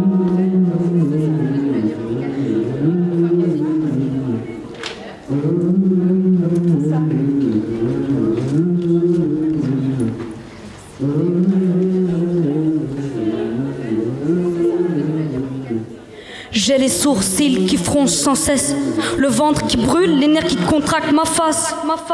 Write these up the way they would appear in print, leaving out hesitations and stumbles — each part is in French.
J'ai les sourcils qui froncent sans cesse, le ventre qui brûle, les nerfs qui contractent ma face.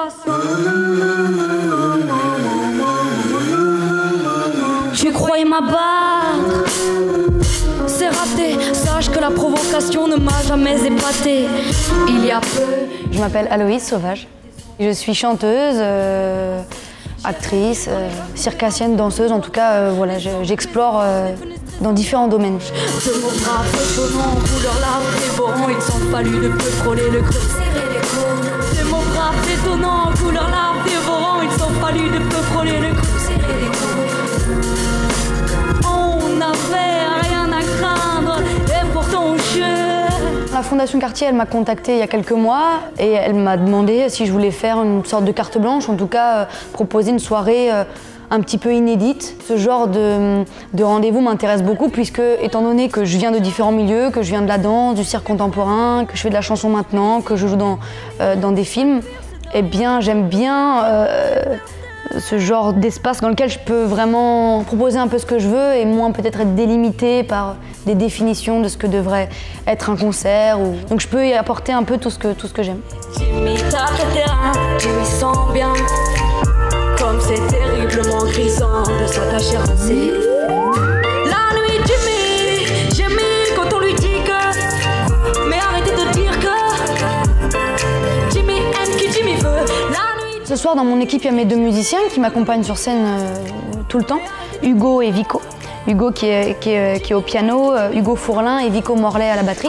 Tu croyais m'abattre, c'est raté. Sache que la provocation ne m'a jamais épaté. Il y a peu. Je m'appelle Aloïse Sauvage. Je suis chanteuse, actrice, circassienne, danseuse. En tout cas, voilà, j'explore dans différents domaines. De mots braves, étonnants, couleur lave, dévorant, il s'en fallut de peu frôler le creux, serrer les côtes. Des mots braves, étonnants, couleur lave, dévorant, il s'en fallut de peu frôler le creux, serrer les côtes. On n'avait rien à craindre, et pourtant je... La Fondation Cartier, elle m'a contactée il y a quelques mois et elle m'a demandé si je voulais faire une sorte de carte blanche, en tout cas proposer une soirée un petit peu inédite. Ce genre de rendez-vous m'intéresse beaucoup puisque, étant donné que je viens de différents milieux, que je viens de la danse, du cirque contemporain, que je fais de la chanson maintenant, que je joue dans des films, eh bien j'aime bien ce genre d'espace dans lequel je peux vraiment proposer un peu ce que je veux et moins peut-être être délimitée par des définitions de ce que devrait être un concert. Donc je peux y apporter un peu tout ce que j'aime. Jimmy tape le terrain, Jimmy sent bien, comme c'est terriblement grisant de s'attacher à ses... La nuit, Jimmy, quand on lui dit que... Mais arrêtez de dire que... Jimmy aime qui Jimmy veut, la nuit... Ce soir, dans mon équipe, il y a mes deux musiciens qui m'accompagnent sur scène tout le temps, Hugo et Vico. Hugo qui est au piano, Hugo Fourlin et Vico Morlaix à la batterie.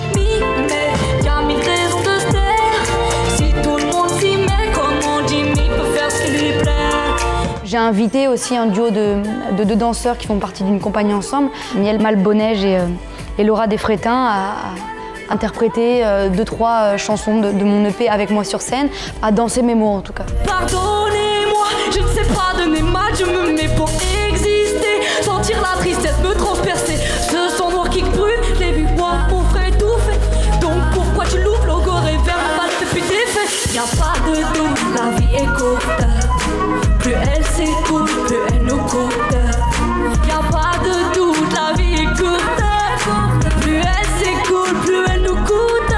J'ai invité aussi un duo de deux danseurs qui font partie d'une compagnie ensemble, Miel Malbonnège et Laura Desfrétins, à interpréter 2-3 chansons de mon EP avec moi sur scène, à danser mes mots en tout cas. Pardonnez-moi, je ne sais pas de mes maths, je me mets pour exister, sentir la tristesse me transpercer, ce sang noir qui brûle, j'ai vu moi, mon frère étouffé, donc pourquoi tu l'ouvres, logo révers, ma balle fait plus d'effet, y a pas de doute, la vie est courte. Plus elle s'écoute, plus elle nous coûte. Y'a pas de doute, la vie est courte. Plus elle s'écoute, plus elle nous coûte.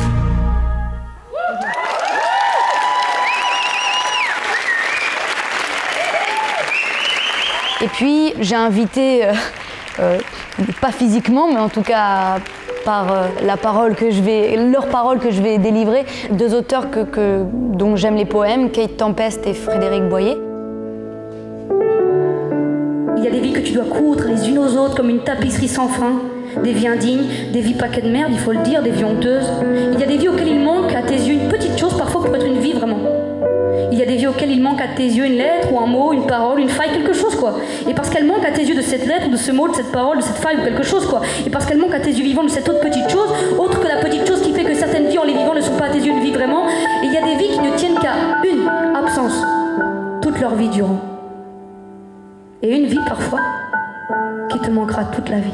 Et puis j'ai invité, pas physiquement, mais en tout cas par leur parole que je vais délivrer, deux auteurs dont j'aime les poèmes, Kate Tempest et Frédéric Boyer. Il y a des vies que tu dois coudre les unes aux autres comme une tapisserie sans fin. Des vies indignes, des vies paquets de merde, il faut le dire, des vies honteuses. Il y a des vies auxquelles il manque à tes yeux une petite chose parfois pour être une vie vraiment. Il y a des vies auxquelles il manque à tes yeux une lettre ou un mot, une parole, une faille, quelque chose quoi. Et parce qu'elle manque à tes yeux de cette lettre, de ce mot, de cette parole, de cette faille ou quelque chose quoi. Et parce qu'elle manque à tes yeux vivants de cette autre petite chose, autre que la petite chose qui fait que certaines vies en les vivant ne sont pas à tes yeux une vie vraiment. Et il y a des vies qui ne tiennent qu'à une absence, toute leur vie durant. Et une vie parfois qui te manquera toute la vie.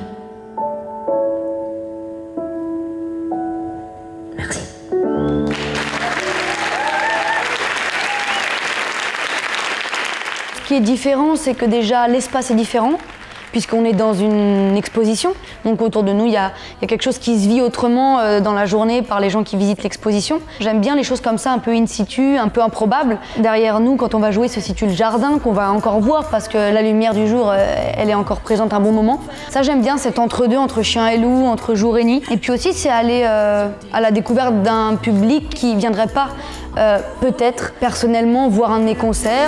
Merci. Ce qui est différent, c'est que déjà l'espace est différent, puisqu'on est dans une exposition. Donc autour de nous, il y a quelque chose qui se vit autrement dans la journée par les gens qui visitent l'exposition. J'aime bien les choses comme ça, un peu in situ, un peu improbables. Derrière nous, quand on va jouer, se situe le jardin qu'on va encore voir parce que la lumière du jour, elle est encore présente un bon moment. Ça, j'aime bien cet entre-deux, entre chien et loup, entre jour et nuit. Et puis aussi, c'est aller à la découverte d'un public qui ne viendrait pas, peut-être, personnellement, voir un de mes concerts.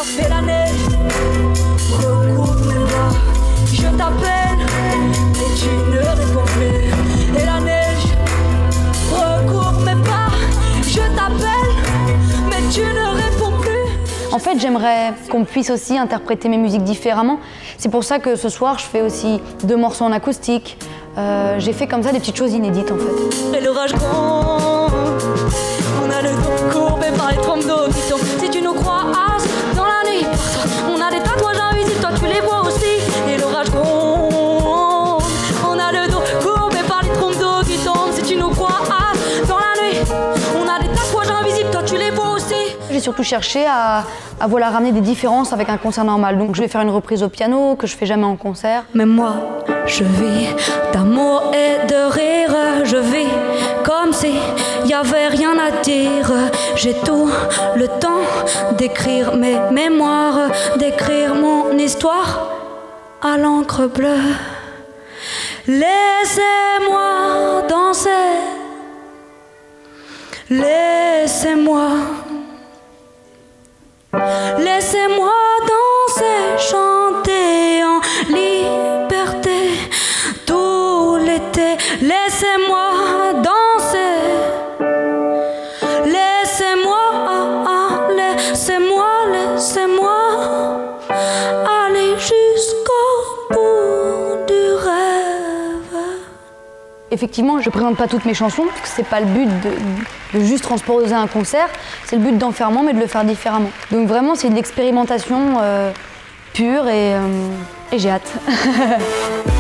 Je t'appelle, mais tu ne réponds plus. Et la neige recouvre mes pas. Je t'appelle, mais tu ne réponds plus. En fait, j'aimerais qu'on puisse aussi interpréter mes musiques différemment. C'est pour ça que ce soir, je fais aussi 2 morceaux en acoustique. J'ai fait comme ça des petites choses inédites en fait. Et l'orage gronde, on a le dos courbé par les trompes d'eau qui tombent. Si tu nous croises dans la nuit, on a des tatouages invisibles, toi tu les vois aussi. Et l'orage gronde, on a le dos courbé. surtout chercher à voilà, ramener des différences avec un concert normal. Donc je vais faire une reprise au piano que je fais jamais en concert. Mais moi, je vis d'amour et de rire. Je vis comme si y avait rien à dire. J'ai tout le temps d'écrire mes mémoires, d'écrire mon histoire à l'encre bleue. Laissez-moi danser. Laissez-moi. Laissez-moi danser, chanter en liberté tout l'été. Laissez-moi danser. Laissez-moi, laissez-moi, laissez-moi aller jusqu'au bout du rêve. Effectivement, je ne présente pas toutes mes chansons, parce que c'est pas le but de juste transposer un concert, c'est le but d'en faire moins, mais de le faire différemment. Donc vraiment, c'est une expérimentation pure et j'ai hâte.